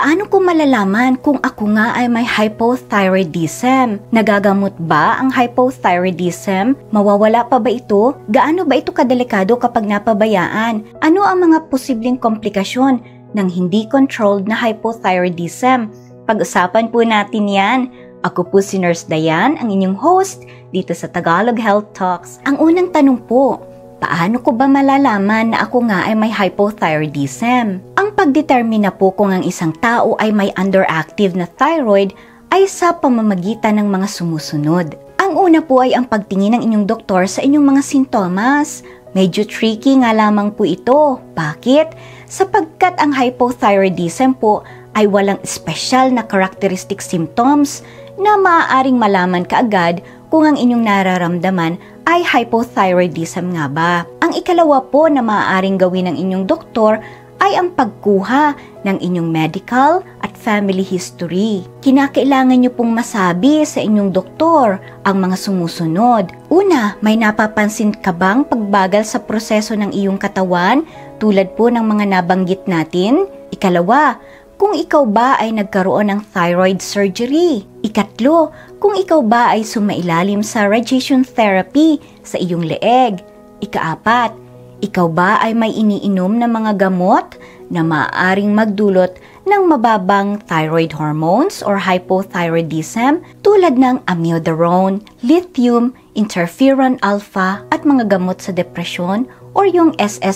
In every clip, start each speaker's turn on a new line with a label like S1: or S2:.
S1: Paano ko malalaman kung ako nga ay may hypothyroidism? Nagagamot ba ang hypothyroidism? Mawawala pa ba ito? Gaano ba ito kadelikado kapag napabayaan? Ano ang mga posibleng komplikasyon ng hindi controlled na hypothyroidism? Pag-usapan po natin yan. Ako po si Nurse Dianne, ang inyong host dito sa Tagalog Health Talks. Ang unang tanong po, paano ko ba malalaman na ako nga ay may hypothyroidism? Ang pagdetermina po kung ang isang tao ay may underactive na thyroid ay sa pamamagitan ng mga sumusunod. Ang una po ay ang pagtingin ng inyong doktor sa inyong mga sintomas. Medyo tricky nga lamang po ito. Bakit? Sapagkat ang hypothyroidism po ay walang espesyal na characteristic symptoms na maaaring malaman kaagad kung ang inyong nararamdaman ay hypothyroidism nga ba. Ang ikalawa po na maaaring gawin ng inyong doktor ay ang pagkuha ng inyong medical at family history. Kinakailangan nyo pong masabi sa inyong doktor ang mga sumusunod. Una, may napapansin ka bang pagbagal sa proseso ng iyong katawan tulad po ng mga nabanggit natin? Ikalawa, kung ikaw ba ay nagkaroon ng thyroid surgery. Ikatlo, kung ikaw ba ay sumailalim sa radiation therapy sa iyong leeg. Ikaapat, ikaw ba ay may iniinom na mga gamot na maaaring magdulot ng mababang thyroid hormones or hypothyroidism tulad ng amiodarone, lithium, interferon alpha at mga gamot sa depresyon or yung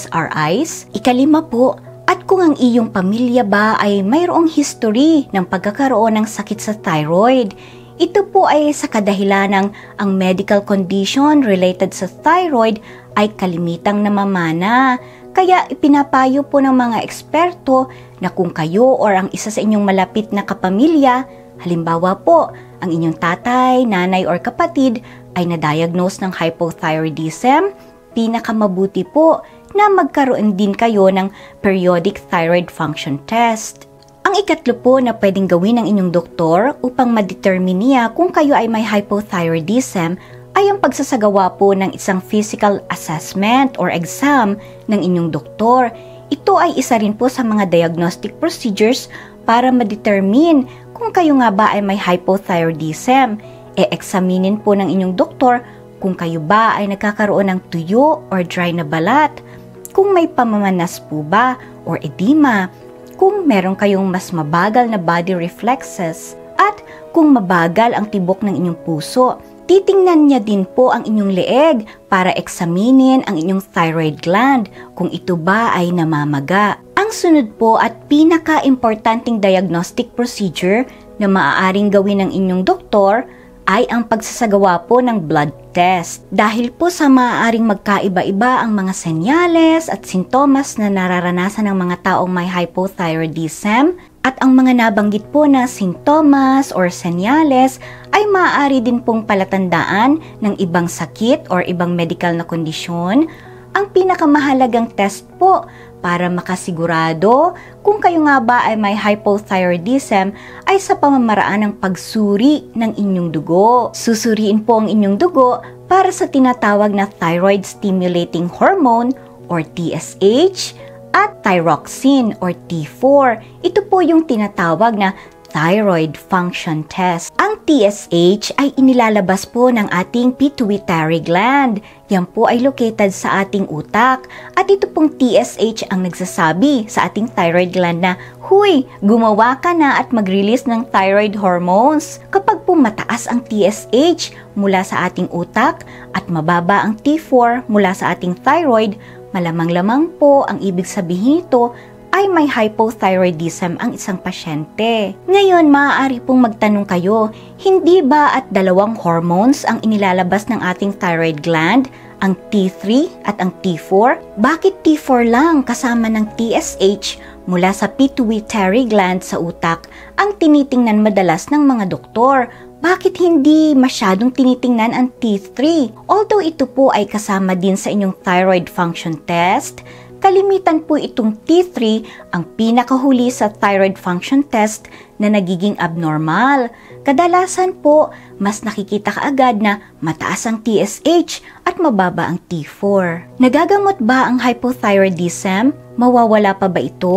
S1: SSRIs. Ikalima po, at kung ang iyong pamilya ba ay mayroong history ng pagkakaroon ng sakit sa thyroid, ito po ay sa kadahilanang ang medical condition related sa thyroid ay kalimitang namamana. Kaya ipinapayo po ng mga eksperto na kung kayo or ang isa sa inyong malapit na kapamilya, halimbawa po, ang inyong tatay, nanay or kapatid ay na-diagnose ng hypothyroidism, pinakamabuti po na magkaroon din kayo ng periodic thyroid function test. Ang ikatlo po na pwedeng gawin ng inyong doktor upang ma-determine niya kung kayo ay may hypothyroidism ay ang pagsasagawa po ng isang physical assessment or exam ng inyong doktor. Ito ay isa rin po sa mga diagnostic procedures para ma-determine kung kayo nga ba ay may hypothyroidism. E-examinin po ng inyong doktor kung kayo ba ay nagkakaroon ng tuyo or dry na balat, kung may pamamanas po ba or edema, kung meron kayong mas mabagal na body reflexes, at kung mabagal ang tibok ng inyong puso. Titingnan niya din po ang inyong leeg para eksaminin ang inyong thyroid gland kung ito ba ay namamaga. Ang sunod po at pinaka-importanting diagnostic procedure na maaaring gawin ng inyong doktor ay ang pagsasagawa po ng blood test. Dahil po sa maaaring magkaiba-iba ang mga senyales at sintomas na nararanasan ng mga taong may hypothyroidism at ang mga nabanggit po na sintomas or senyales ay maaari din pong palatandaan ng ibang sakit or ibang medical na kondisyon. Ang pinakamahalagang test po para makasigurado kung kayo nga ba ay may hypothyroidism ay sa pamamaraan ng pagsuri ng inyong dugo. Susuriin po ang inyong dugo para sa tinatawag na thyroid stimulating hormone or TSH at thyroxine or T4. Ito po yung tinatawag na thyroid function test. Ang TSH ay inilalabas po ng ating pituitary gland. Yan po ay located sa ating utak. At ito pong TSH ang nagsasabi sa ating thyroid gland na, huy, gumawa ka na at mag-release ng thyroid hormones. Kapag po mataas ang TSH mula sa ating utak at mababa ang T4 mula sa ating thyroid, malamang-lamang po ang ibig sabihin nito ay may hypothyroidism ang isang pasyente. Ngayon, maaari pong magtanong kayo, hindi ba at dalawang hormones ang inilalabas ng ating thyroid gland, ang T3 at ang T4? Bakit T4 lang kasama ng TSH mula sa pituitary gland sa utak ang tinitingnan madalas ng mga doktor? Bakit hindi masyadong tinitingnan ang T3? Although ito po ay kasama din sa inyong thyroid function test, kalimitan po itong T3 ang pinakahuli sa thyroid function test na nagiging abnormal. Kadalasan po, mas nakikita kaagad na mataas ang TSH at mababa ang T4. Nagagamot ba ang hypothyroidism? Mawawala pa ba ito?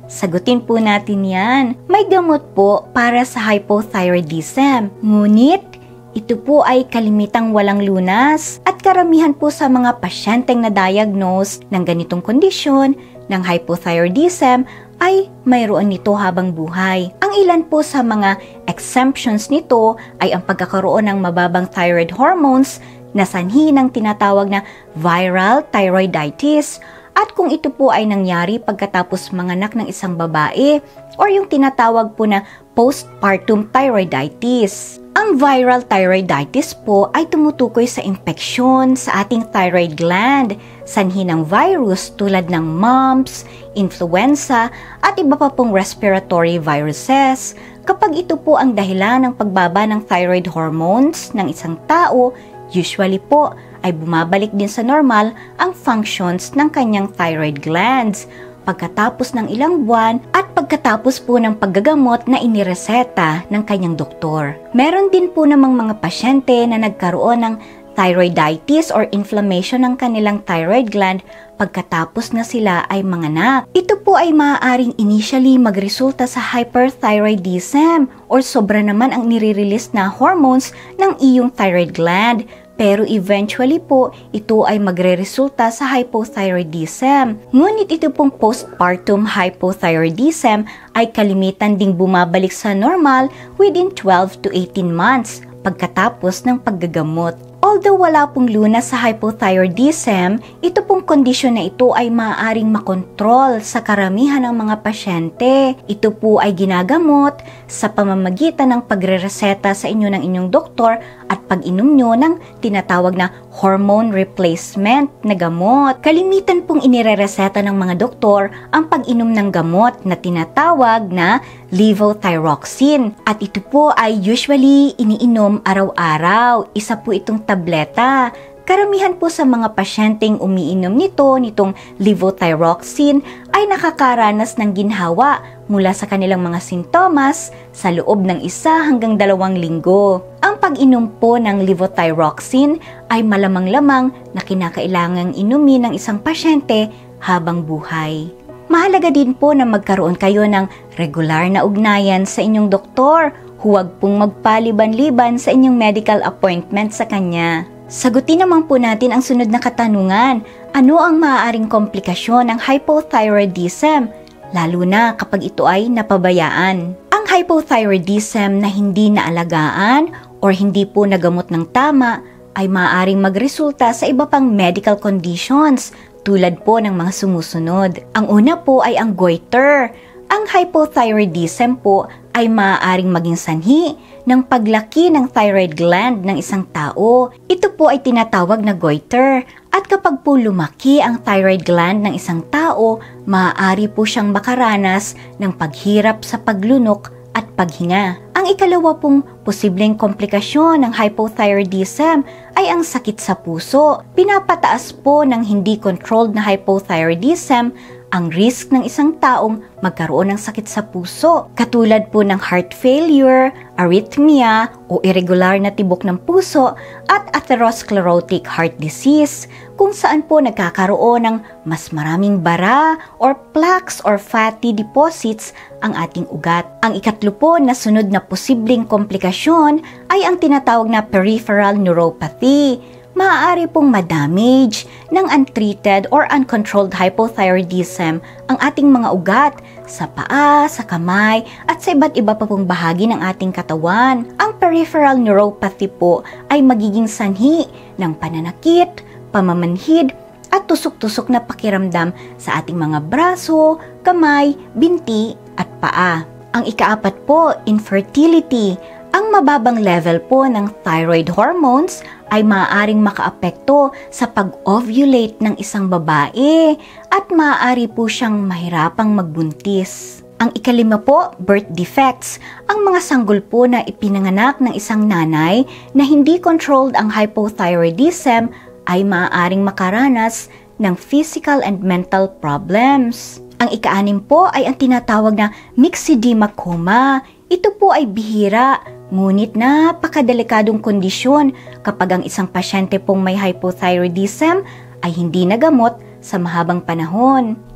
S1: Sagutin po natin yan. May gamot po para sa hypothyroidism. Ngunit, ito po ay kalimitang walang lunas at karamihan po sa mga pasyenteng na-diagnose ng ganitong kondisyon ng hypothyroidism ay mayroon nito habang buhay. Ang ilan po sa mga exemptions nito ay ang pagkakaroon ng mababang thyroid hormones na sanhi ng tinatawag na viral thyroiditis at kung ito po ay nangyari pagkatapos manganak ng isang babae or yung tinatawag po na postpartum thyroiditis. Ang viral thyroiditis po ay tumutukoy sa impeksyon sa ating thyroid gland, sanhi ng virus tulad ng mumps, influenza at iba pa pong respiratory viruses. Kapag ito po ang dahilan ng pagbaba ng thyroid hormones ng isang tao, usually po ay bumabalik din sa normal ang functions ng kanyang thyroid glands pagkatapos ng ilang buwan at pagkatapos po ng paggagamot na inireseta ng kanyang doktor. Meron din po namang mga pasyente na nagkaroon ng thyroiditis or inflammation ng kanilang thyroid gland pagkatapos na sila ay manganak. Ito po ay maaaring initially magresulta sa hyperthyroidism or sobra naman ang nire-release na hormones ng iyong thyroid gland. Pero eventually po, ito ay magre-resulta sa hypothyroidism. Ngunit ito pong postpartum hypothyroidism ay kalimitan ding bumabalik sa normal within 12 to 18 months pagkatapos ng paggagamot. Although wala pong lunas sa hypothyroidism, ito pong kondisyon na ito ay maaaring makontrol sa karamihan ng mga pasyente. Ito po ay ginagamot sa pamamagitan ng pagre-reseta sa inyo ng inyong doktor at pag-inom nyo ng tinatawag na hormone replacement na gamot. Kalimitan pong inirereseta ng mga doktor ang pag-inom ng gamot na tinatawag na levothyroxine. At ito po ay usually iniinom araw-araw. Isa po itong tableta. Karamihan po sa mga pasyenteng umiinom nitong levothyroxine ay nakakaranas ng ginhawa mula sa kanilang mga sintomas sa loob ng 1 hanggang 2 linggo. Ang pag-inom po ng levothyroxine ay malamang-lamang na kinakailangang inumin ng isang pasyente habang buhay. Mahalaga din po na magkaroon kayo ng regular na ugnayan sa inyong doktor. Huwag pong magpaliban-liban sa inyong medical appointment sa kanya. Sagutin naman po natin ang sunod na katanungan. Ano ang maaaring komplikasyon ng hypothyroidism, lalo na kapag ito ay napabayaan? Ang hypothyroidism na hindi naalagaan or hindi po nagamot ng tama ay maaaring magresulta sa iba pang medical conditions tulad po ng mga sumusunod. Ang una po ay ang goiter. Ang hypothyroidism po ay maaaring maging sanhi ng paglaki ng thyroid gland ng isang tao. Ito po ay tinatawag na goiter. At kapag po lumaki ang thyroid gland ng isang tao, maaari po siyang makaranas ng paghirap sa paglunok at paghinga. Ang ikalawa pong posibleng komplikasyon ng hypothyroidism ay ang sakit sa puso. Pinapataas po ng hindi controlled na hypothyroidism ang risk ng isang taong magkaroon ng sakit sa puso, katulad po ng heart failure, arrhythmia o irregular na tibok ng puso at atherosclerotic heart disease, kung saan po nagkakaroon ng mas maraming bara or plaques or fatty deposits ang ating ugat. Ang ikatlo po na sunod na posibleng komplikasyon ay ang tinatawag na peripheral neuropathy. Maaari pong ma-damage ng untreated or uncontrolled hypothyroidism ang ating mga ugat sa paa, sa kamay, at sa iba't iba pa pong bahagi ng ating katawan. Ang peripheral neuropathy po ay magiging sanhi ng pananakit, pamamanhid, at tusok-tusok na pakiramdam sa ating mga braso, kamay, binti, at paa. Ang ikaapat po, infertility. Ang mababang level po ng thyroid hormones ay maaaring makaapekto sa pag-ovulate ng isang babae at maaari po siyang mahirapang magbuntis. Ang ikalima po, birth defects. Ang mga sanggol po na ipinanganak ng isang nanay na hindi controlled ang hypothyroidism ay maaaring makaranas ng physical and mental problems. Ang ika-6 po ay ang tinatawag na myxedema coma. Ito po ay bihira, ngunit napakadelikadong kondisyon kapag ang isang pasyente pong may hypothyroidism ay hindi nagamot sa mahabang panahon.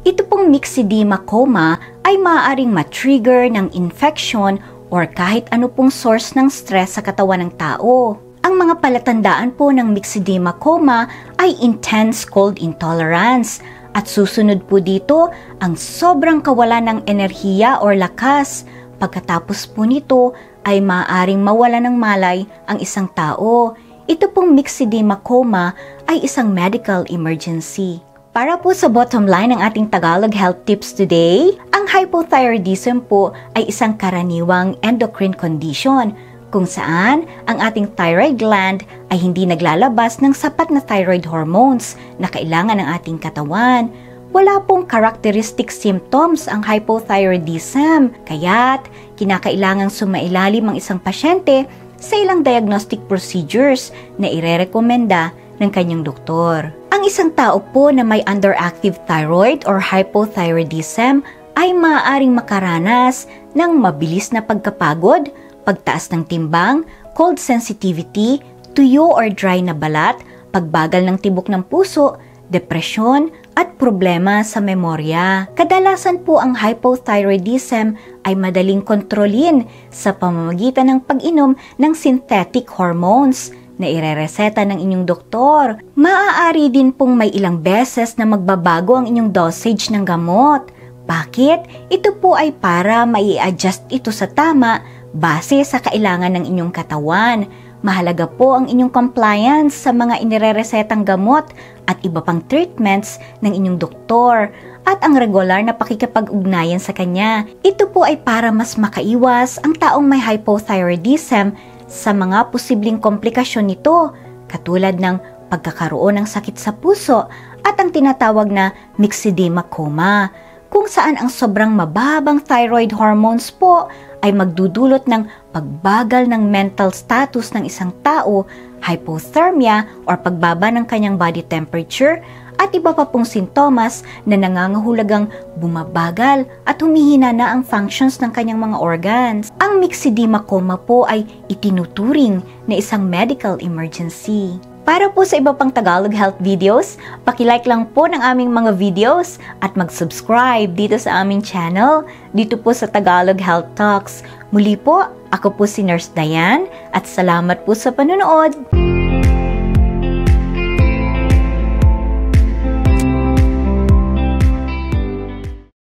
S1: Ito pong myxedema coma ay maaaring matrigger ng infection or kahit ano pong source ng stress sa katawan ng tao. Ang mga palatandaan po ng myxedema coma ay intense cold intolerance at susunod po dito ang sobrang kawalan ng enerhiya or lakas. Pagkatapos po nito ay maaaring mawala ng malay ang isang tao. Ito pong myxedema coma ay isang medical emergency. Para po sa bottom line ng ating Tagalog health tips today, ang hypothyroidism po ay isang karaniwang endocrine condition kung saan ang ating thyroid gland ay hindi naglalabas ng sapat na thyroid hormones na kailangan ng ating katawan. Wala pong characteristic symptoms ang hypothyroidism, kaya't kinakailangang sumailalim ang isang pasyente sa ilang diagnostic procedures na irerekomenda ng kanyang doktor. Ang isang tao po na may underactive thyroid or hypothyroidism ay maaaring makaranas ng mabilis na pagkapagod, pagtaas ng timbang, cold sensitivity, tuyo or dry na balat, pagbagal ng tibok ng puso, depresyon, at problema sa memorya. Kadalasan po ang hypothyroidism ay madaling kontrolin sa pamamagitan ng pag-inom ng synthetic hormones na irereseta ng inyong doktor. Maaari din pong may ilang beses na magbabago ang inyong dosage ng gamot. Bakit? Ito po ay para mai-adjust ito sa tama base sa kailangan ng inyong katawan. Mahalaga po ang inyong compliance sa mga inireresetang gamot at iba pang treatments ng inyong doktor at ang regular na pakikipag-ugnayan sa kanya. Ito po ay para mas makaiwas ang taong may hypothyroidism sa mga posibleng komplikasyon nito katulad ng pagkakaroon ng sakit sa puso at ang tinatawag na myxedema coma, kung saan ang sobrang mababang thyroid hormones po ay magdudulot ng pagbagal ng mental status ng isang tao, hypothermia or pagbaba ng kanyang body temperature at iba pa pong sintomas na nangangahulugang bumabagal at humihina na ang functions ng kanyang mga organs. Ang myxedema coma po ay itinuturing na isang medical emergency. Para po sa iba pang Tagalog health videos, paki-like lang po ng aming mga videos at mag-subscribe dito sa aming channel, dito po sa Tagalog Health Talks. Muli po, ako po si Nurse Dianne at salamat po sa panonood!